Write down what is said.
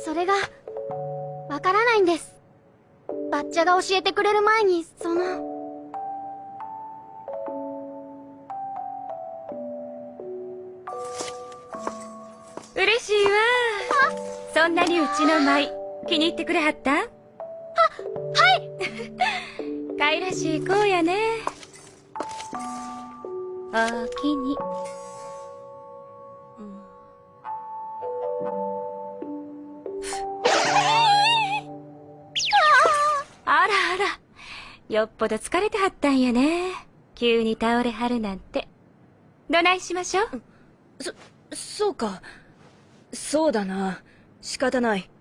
それが、わからないんです。バッチャが教えてくれる前に、 嬉しいわ。そんなにうちの舞、気に入ってくれはった？ はいかいらしい子やね。おおきに。あらあら、よっぽど疲れてはったんやね。急に倒れはるなんて。どないしましょう？ そうか。そうだな。仕方ない。